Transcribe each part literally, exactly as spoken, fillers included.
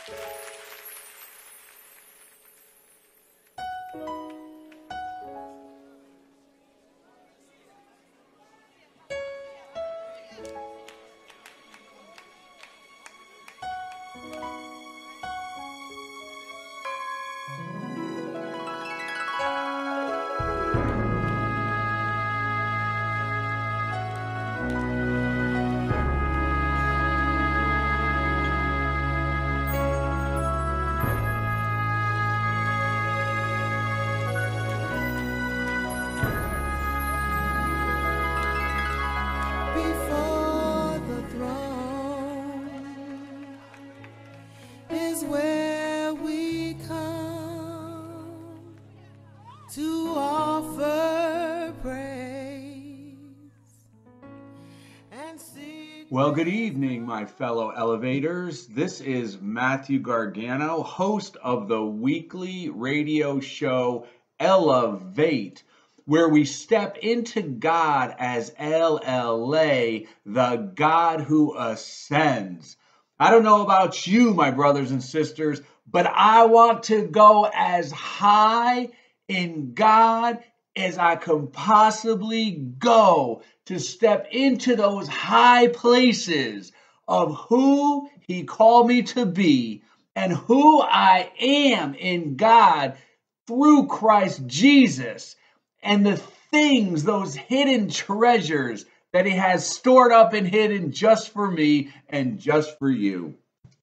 Well, good evening, my fellow elevators. This is Matthew Gargano, host of the weekly radio show Elevate, where we step into God as L L A, the God who ascends. I don't know about you, my brothers and sisters, but I want to go as high in God as I can possibly go, to step into those high places of who he called me to be and who I am in God through Christ Jesus, and the things, those hidden treasures that he has stored up and hidden just for me and just for you.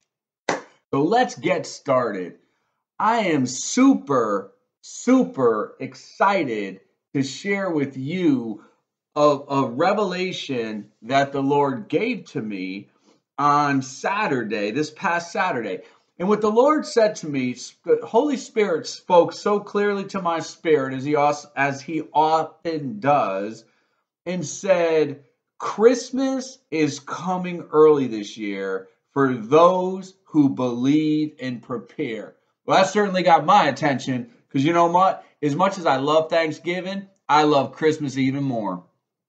So let's get started. I am super, super excited to share with you a, a revelation that the Lord gave to me on Saturday, this past Saturday. And what the Lord said to me, the Holy Spirit spoke so clearly to my spirit, as he, as he often does, and said, Christmas is coming early this year for those who believe and prepare. Well, that certainly got my attention, because you know what? As much as I love Thanksgiving, I love Christmas even more.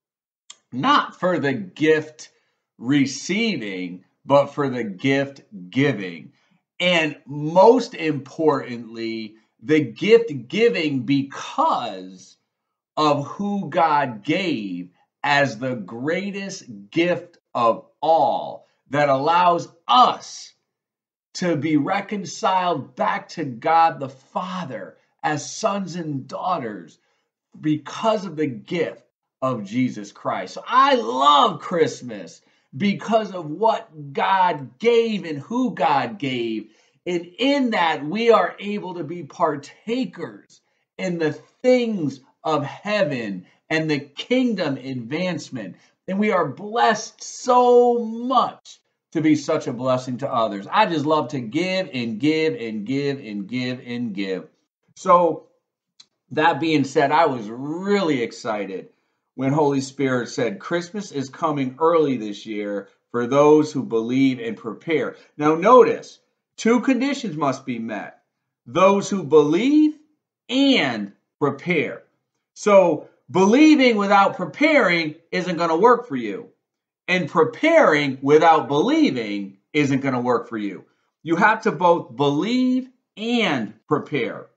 Not for the gift receiving, but for the gift giving. And most importantly, the gift giving because of who God gave as the greatest gift of all, that allows us to be reconciled back to God the Father as sons and daughters because of the gift of Jesus Christ. So I love Christmas because of what God gave and who God gave. And in that, we are able to be partakers in the things of heaven and the kingdom advancement. And we are blessed so much to be such a blessing to others. I just love to give and give and give and give and give. So that being said, I was really excited when Holy Spirit said, Christmas is coming early this year for those who believe and prepare. Now notice, two conditions must be met. Those who believe and prepare. So believing without preparing isn't going to work for you. And preparing without believing isn't going to work for you. You have to both believe and prepare.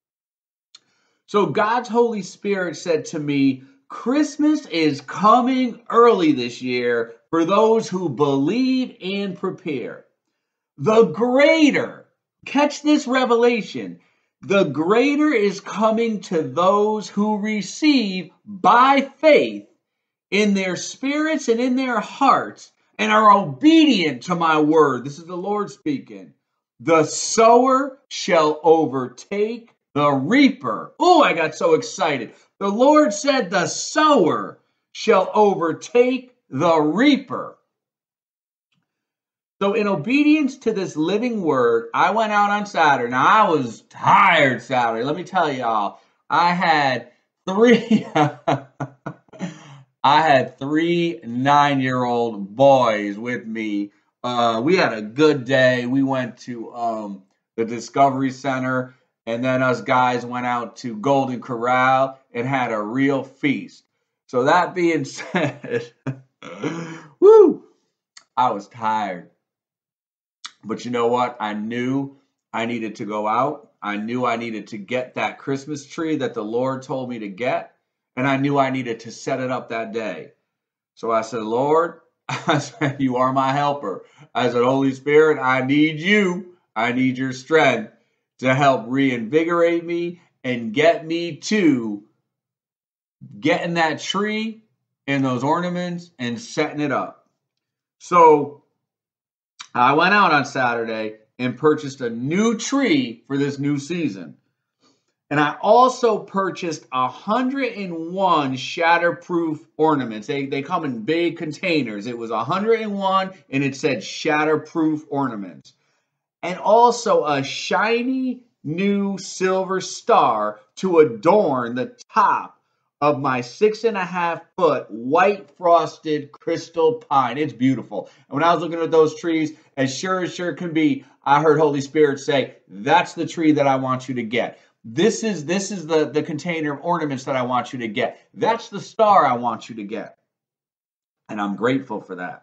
So God's Holy Spirit said to me, Christmas is coming early this year for those who believe and prepare. The greater, catch this revelation, the greater is coming to those who receive by faith in their spirits and in their hearts and are obedient to my word. This is the Lord speaking. The sower shall overtake the reaper. Oh, I got so excited. The Lord said the sower shall overtake the reaper. So in obedience to this living word, I went out on Saturday. Now, I was tired Saturday. Let me tell y'all, I had three, I had three nine-year-old boys with me. Uh, we had a good day. We went to um, the Discovery Center, and then us guys went out to Golden Corral and had a real feast. So that being said, woo, I was tired. But you know what? I knew I needed to go out. I knew I needed to get that Christmas tree that the Lord told me to get. And I knew I needed to set it up that day. So I said, Lord, I said, you are my helper. I said, Holy Spirit, I need you. I need your strength to help reinvigorate me and get me to getting that tree and those ornaments and setting it up. So I went out on Saturday and purchased a new tree for this new season. And I also purchased one hundred one shatterproof ornaments. They, they come in big containers. It was one hundred one and it said shatterproof ornaments. And also a shiny new silver star to adorn the top of my six and a half foot white frosted crystal pine. It's beautiful. And when I was looking at those trees, as sure as sure can be, I heard Holy Spirit say, that's the tree that I want you to get. This is this is the, the container of ornaments that I want you to get. That's the star I want you to get. And I'm grateful for that.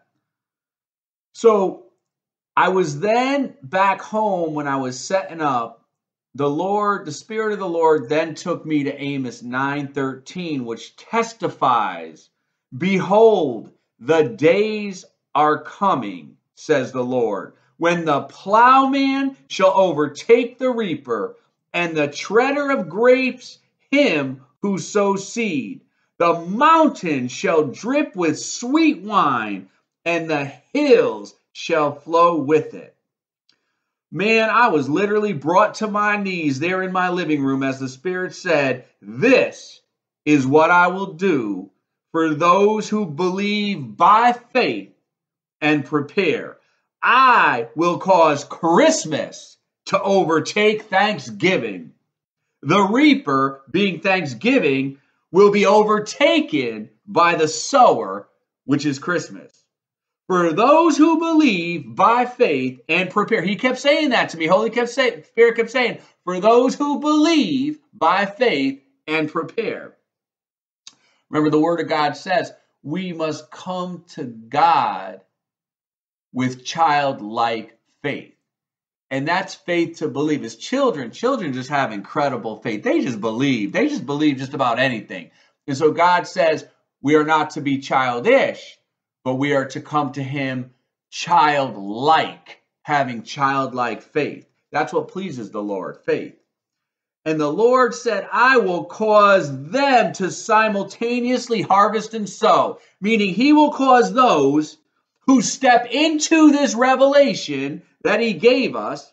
So I was then back home when I was setting up. The Lord, the Spirit of the Lord then took me to Amos nine thirteen, which testifies, behold, the days are coming, says the Lord, when the plowman shall overtake the reaper, and the treader of grapes him who sows seed. The mountains shall drip with sweet wine, and the hills shall flow with it. Man, I was literally brought to my knees there in my living room as the Spirit said, this is what I will do for those who believe by faith and prepare. I will cause Christmas to overtake Thanksgiving. The reaper, being Thanksgiving, will be overtaken by the sower, which is Christmas. For those who believe by faith and prepare. He kept saying that to me. Holy kept saying, Spirit kept saying, for those who believe by faith and prepare. Remember, the Word of God says we must come to God with childlike faith. And that's faith to believe. As children, children just have incredible faith. They just believe. They just believe just about anything. And so God says we are not to be childish, but we are to come to him childlike, having childlike faith. That's what pleases the Lord, faith. And the Lord said, I will cause them to simultaneously harvest and sow, meaning he will cause those who step into this revelation that he gave us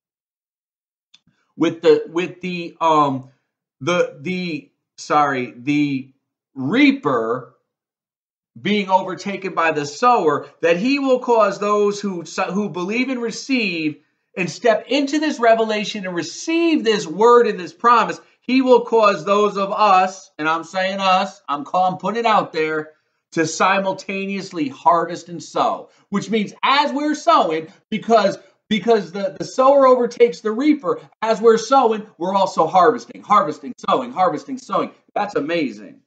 with the with the um the the sorry the reaper being overtaken by the sower, that he will cause those who who believe and receive and step into this revelation and receive this word and this promise. He will cause those of us, and I'm saying us, I'm calling, putting it out there, to simultaneously harvest and sow, which means as we're sowing, because because the, the sower overtakes the reaper, as we're sowing, we're also harvesting, harvesting, sowing, harvesting, sowing. That's amazing.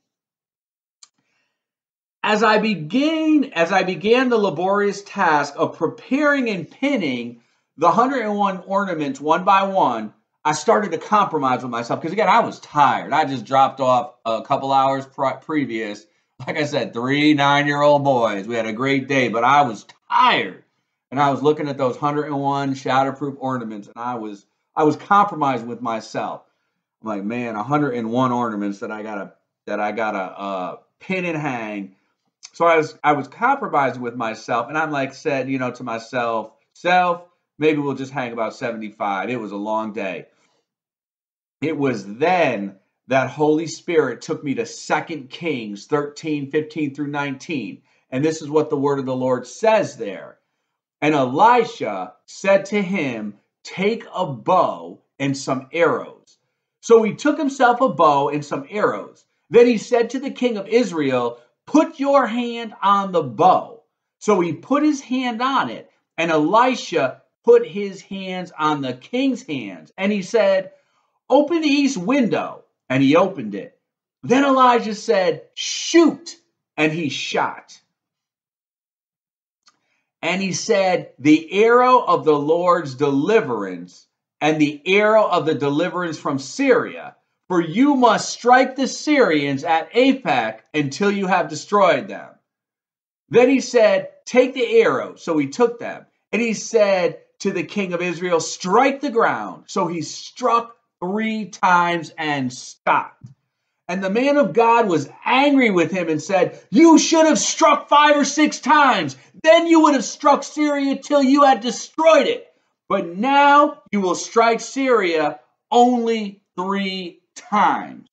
As I began, as I began the laborious task of preparing and pinning the one hundred one ornaments one by one, I started to compromise with myself because, again, I was tired. I just dropped off a couple hours pre- previous. Like I said, three nine-year-old boys. We had a great day, but I was tired. And I was looking at those one hundred one shatterproof ornaments, and I was I was compromising with myself. I'm like, man, one hundred one ornaments that I gotta that I gotta uh, pin and hang. So I was I was compromising with myself, and I'm like said, you know, to myself, self, maybe we'll just hang about seventy-five. It was a long day. It was then that Holy Spirit took me to Second Kings thirteen, fifteen through nineteen. And this is what the word of the Lord says there. And Elisha said to him, take a bow and some arrows. So he took himself a bow and some arrows. Then he said to the king of Israel, put your hand on the bow. So he put his hand on it, and Elisha put his hands on the king's hands. And he said, open the east window. And he opened it. Then Elijah said, shoot. And he shot. And he said, the arrow of the Lord's deliverance and the arrow of the deliverance from Syria, for you must strike the Syrians at Aphek until you have destroyed them. Then he said, take the arrow. So he took them. And he said to the king of Israel, strike the ground. So he struck three times and stopped. And the man of God was angry with him and said, you should have struck five or six times. Then you would have struck Syria till you had destroyed it. But now you will strike Syria only three times.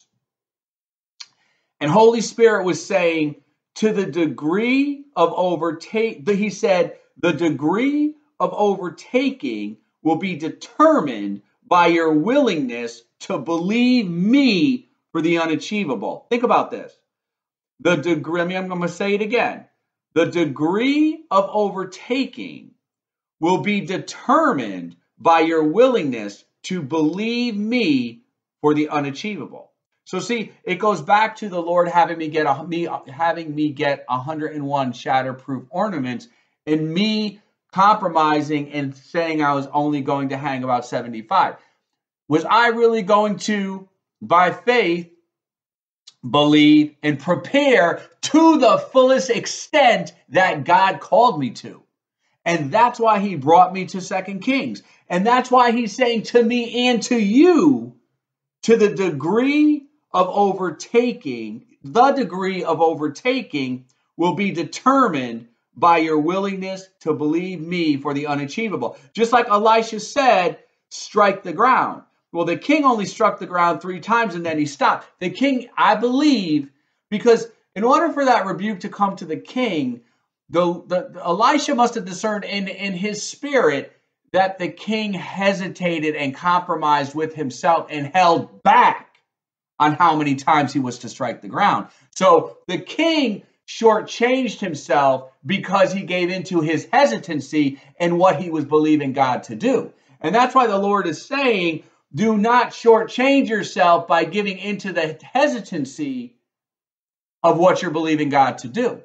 And Holy Spirit was saying, to the degree of overtake, he said, the degree of overtaking will be determined by your willingness to believe me for the unachievable. Think about this. The degree, I'm going to say it again. The degree of overtaking will be determined by your willingness to believe me for the unachievable. So see, it goes back to the Lord having me get a, me having me get one hundred one shatterproof ornaments, and me compromising and saying I was only going to hang about seventy-five. Was I really going to, by faith, believe and prepare to the fullest extent that God called me to? And that's why he brought me to Second Kings. And that's why he's saying to me and to you, to the degree of overtaking, the degree of overtaking will be determined by your willingness to believe me for the unachievable. Just like Elisha said, strike the ground. Well, the king only struck the ground three times and then he stopped. The king, I believe, because in order for that rebuke to come to the king, the, the, the Elisha must have discerned in, in his spirit that the king hesitated and compromised with himself and held back on how many times he was to strike the ground. So the king shortchanged himself because he gave into his hesitancy and what he was believing God to do. And that's why the Lord is saying, do not shortchange yourself by giving into the hesitancy of what you're believing God to do.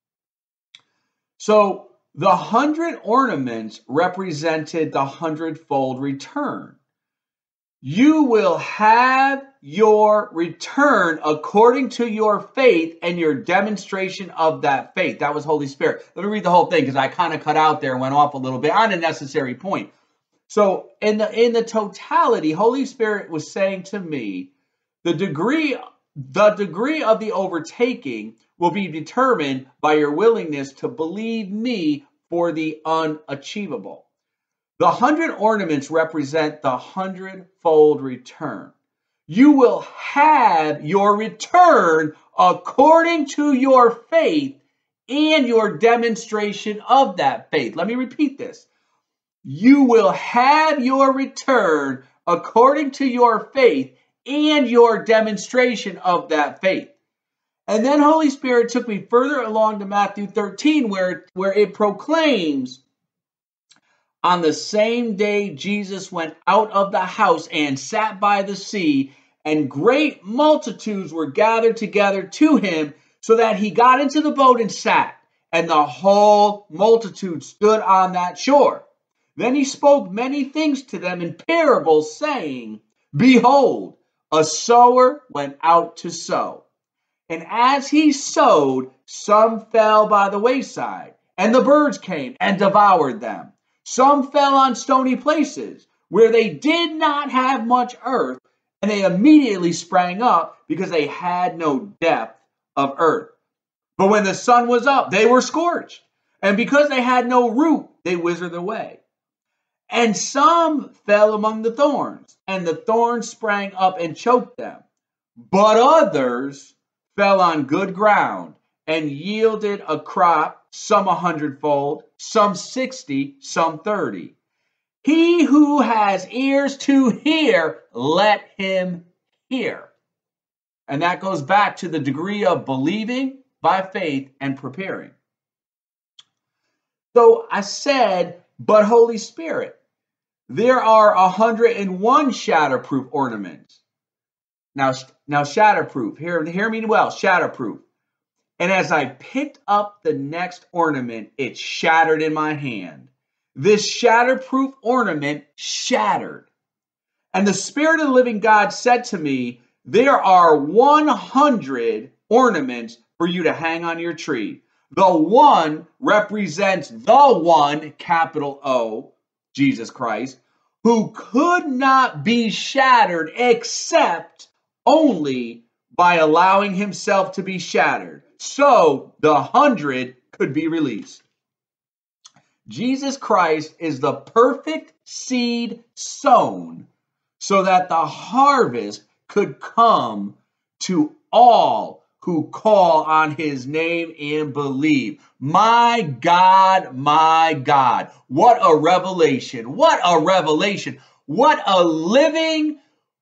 So the hundred ornaments represented the hundredfold return. You will have your return according to your faith and your demonstration of that faith. That was Holy Spirit. Let me read the whole thing because I kind of cut out there and went off a little bit on a necessary point. So in the in the totality, Holy Spirit was saying to me, the degree the degree of the overtaking will be determined by your willingness to believe me for the unachievable. The hundred ornaments represent the hundredfold return. You will have your return according to your faith and your demonstration of that faith. Let me repeat this. You will have your return according to your faith and your demonstration of that faith. And then Holy Spirit took me further along to Matthew thirteen, where, where it proclaims, on the same day Jesus went out of the house and sat by the sea, and great multitudes were gathered together to him, so that he got into the boat and sat, and the whole multitude stood on that shore. Then he spoke many things to them in parables, saying, behold, a sower went out to sow. And as he sowed, some fell by the wayside, and the birds came and devoured them. Some fell on stony places where they did not have much earth, and they immediately sprang up because they had no depth of earth. But when the sun was up, they were scorched, and because they had no root, they withered away. And some fell among the thorns, and the thorns sprang up and choked them. But others fell on good ground and yielded a crop, some a hundredfold, some sixty, some thirty. He who has ears to hear, let him hear. And that goes back to the degree of believing by faith and preparing. So I said, but Holy Spirit, there are one hundred one shatterproof ornaments. Now, now shatterproof, hear, hear me well, shatterproof. And as I picked up the next ornament, it shattered in my hand. This shatterproof ornament shattered. And the Spirit of the living God said to me, there are one hundred ornaments for you to hang on your tree. The one represents the one, capital O, Jesus Christ, who could not be shattered except only by allowing himself to be shattered. So the hundred could be released. Jesus Christ is the perfect seed sown so that the harvest could come to all who call on his name and believe. My God, my God, what a revelation. What a revelation. What a living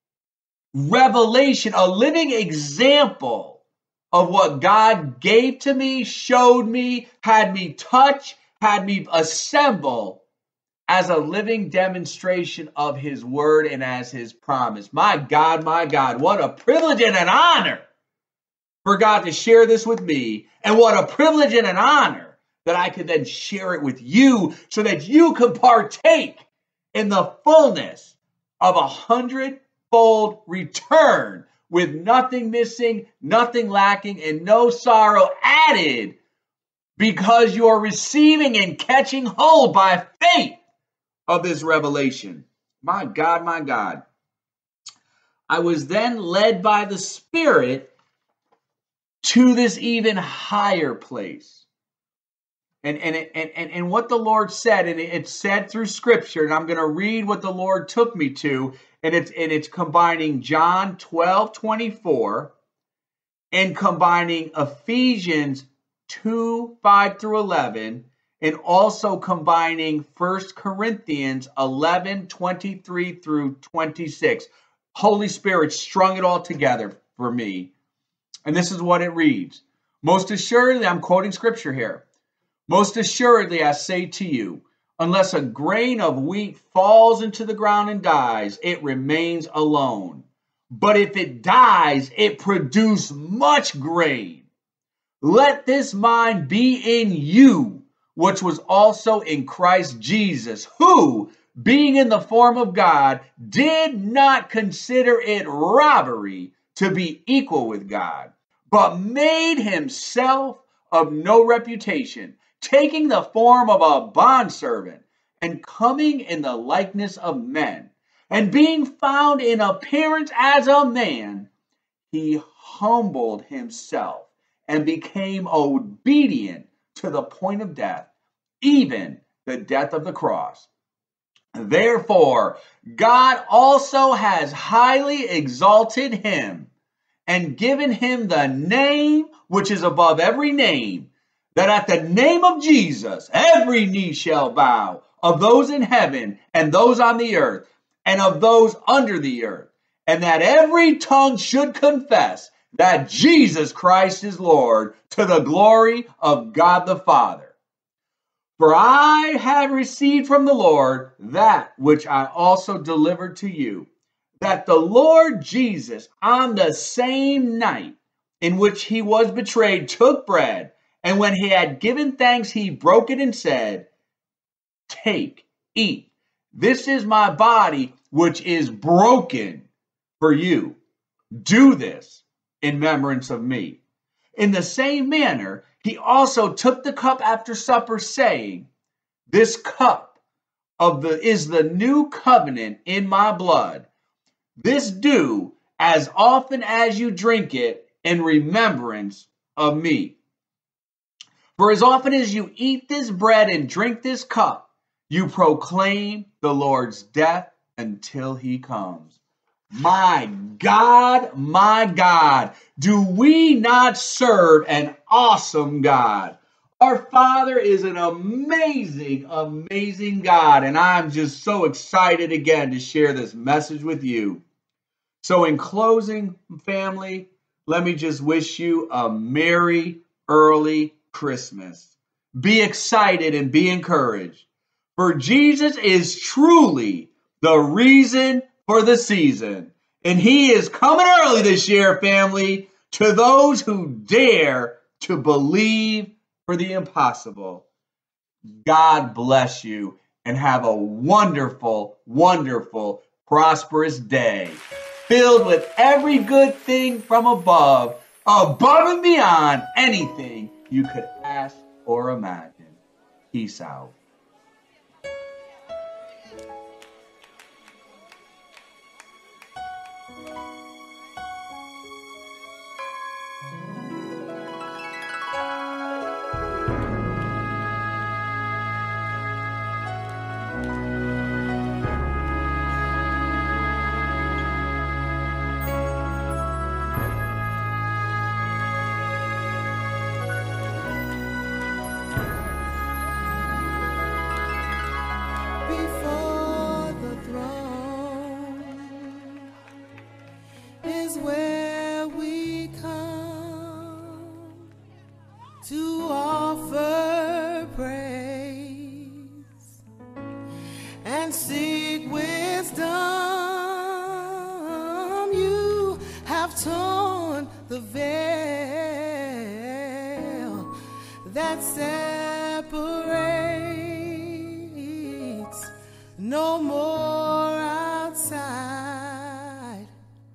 revelation, a living example of what God gave to me, showed me, had me touch, had me assemble as a living demonstration of his word and as his promise. My God, my God, what a privilege and an honor for God to share this with me. And what a privilege and an honor that I could then share it with you so that you can partake in the fullness of a hundredfold return with nothing missing, nothing lacking, and no sorrow added, because you are receiving and catching hold by faith of this revelation. My God, my God. I was then led by the Spirit to this even higher place. And, and, and, and, and what the Lord said, and it's said through Scripture, and I'm going to read what the Lord took me to, and it's, and it's combining John twelve twenty-four and combining Ephesians two, five through eleven, and also combining First Corinthians eleven, twenty-three through twenty-six. Holy Spirit strung it all together for me. And this is what it reads. Most assuredly, I'm quoting Scripture here. Most assuredly, I say to you, unless a grain of wheat falls into the ground and dies, it remains alone. But if it dies, it produces much grain. Let this mind be in you, which was also in Christ Jesus, who, being in the form of God, did not consider it robbery to be equal with God, but made himself of no reputation, taking the form of a bondservant, and coming in the likeness of men, and being found in appearance as a man, he humbled himself and became obedient to the point of death, even the death of the cross. Therefore, God also has highly exalted him and given him the name which is above every name, that at the name of Jesus every knee shall bow, of those in heaven and those on the earth and of those under the earth, and that every tongue should confess that Jesus Christ is Lord, to the glory of God the Father. For I have received from the Lord that which I also delivered to you, that the Lord Jesus, on the same night in which he was betrayed, took bread, and when he had given thanks, he broke it and said, take, eat. This is my body, which is broken for you. Do this in remembrance of me. In the same manner, he also took the cup after supper, saying, this cup of the is the new covenant in my blood. This do as often as you drink it in remembrance of me. For as often as you eat this bread and drink this cup, you proclaim the Lord's death until he comes. My God, my God, do we not serve an awesome God? Our Father is an amazing, amazing God, and I'm just so excited again to share this message with you. So in closing, family, let me just wish you a merry early Christmas. Be excited and be encouraged, for Jesus is truly the reason for the season. And he is coming early this year, family, to those who dare to believe for the impossible. God bless you and have a wonderful, wonderful, prosperous day filled with every good thing from above, above and beyond anything you could ask or imagine. Peace out. Where we come to offer praise and seek wisdom. You have torn the veil that separates. No more outside.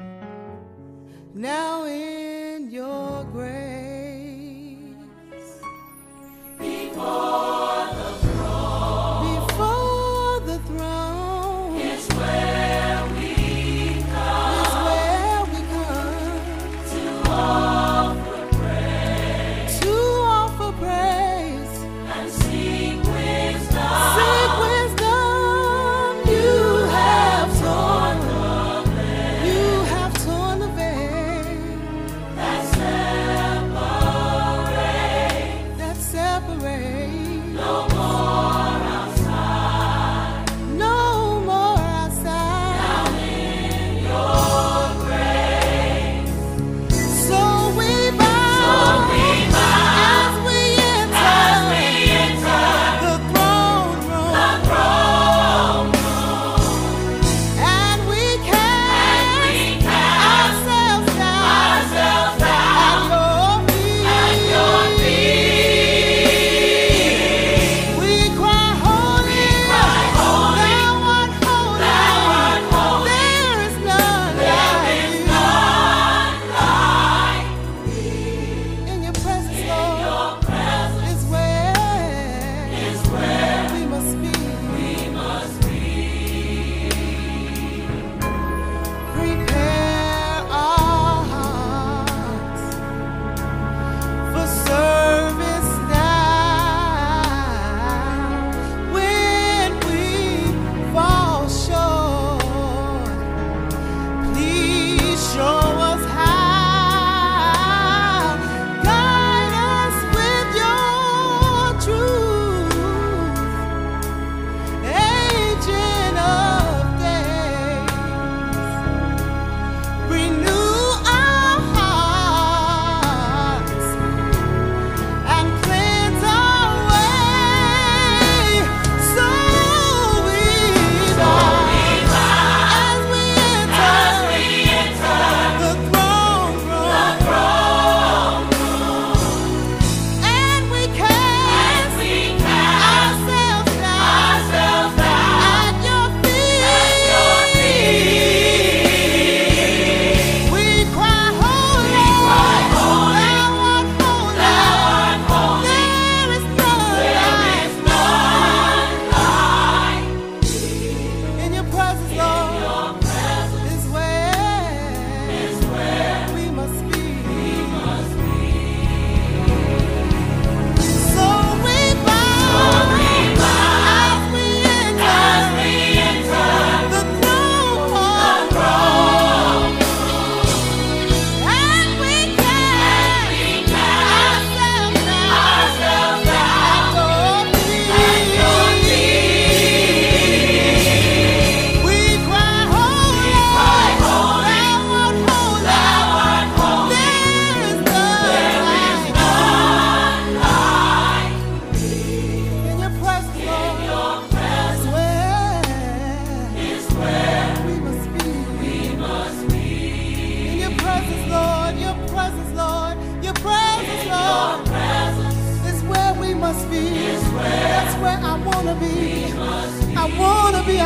Now in your grace, before the throne, before the throne is where we come, is where we come to offer praise, to offer praise and seek wisdom, seek wisdom. You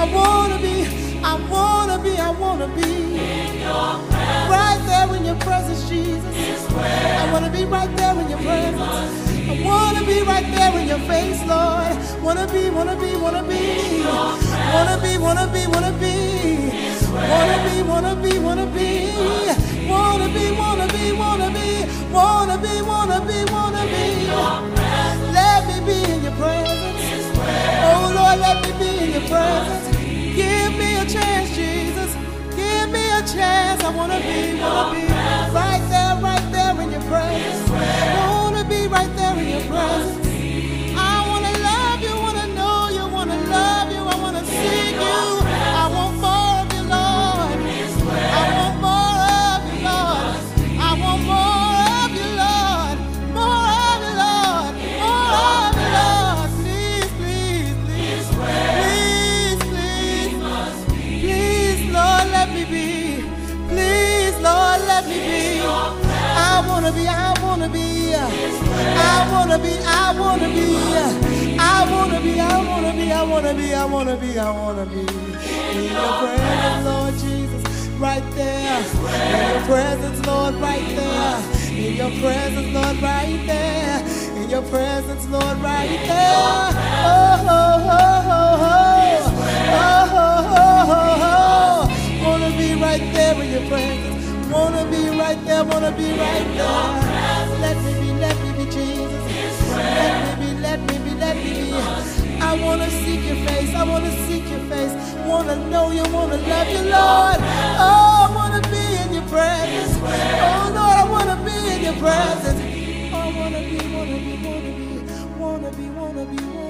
I wanna be, I wanna be, I wanna be right there in your presence, Jesus. I wanna be right there in your presence. I wanna be right there in your face, Lord. Wanna be, wanna be, wanna be, wanna be, wanna be, wanna be, wanna be, wanna be, wanna be, wanna be, wanna be, wanna be, wanna be, wanna be, wanna be. Let me be in your presence. Oh Lord, let me be in your presence. Give me a chance, Jesus. Give me a chance. I wanna be, wanna be right there, right there in your presence. Wanna be right there in your presence. I wanna love you, wanna know you, wanna love you. I wanna seek you. I want more of you, Lord. I want more of you, Lord. I want more of you, Lord. More of you, Lord. More of you, Lord. Please, please, please, please, please, please, Lord, let me be. Please, Lord, let me be. I wanna be, I wanna be, I wanna be, I wanna be, I wanna be, I wanna be, I wanna be, I wanna be, I wanna be in your presence, Lord Jesus, right there. In your presence, Lord, right there. In your presence, Lord, right there. In your presence, Lord, right there. Oh, oh, oh, oh, oh, oh, oh, oh, oh. Wanna be right there in your presence. Wanna be right there, wanna be right there. Let me be, let me be, Jesus. Let me be, let me be, let me be. I wanna seek your face, I wanna seek your face. Wanna know you, wanna love you, Lord. Oh, I wanna be in your presence. Oh, Lord, I wanna be in your presence. Oh, I wanna be, wanna be, wanna be, wanna be, wanna be, wanna be.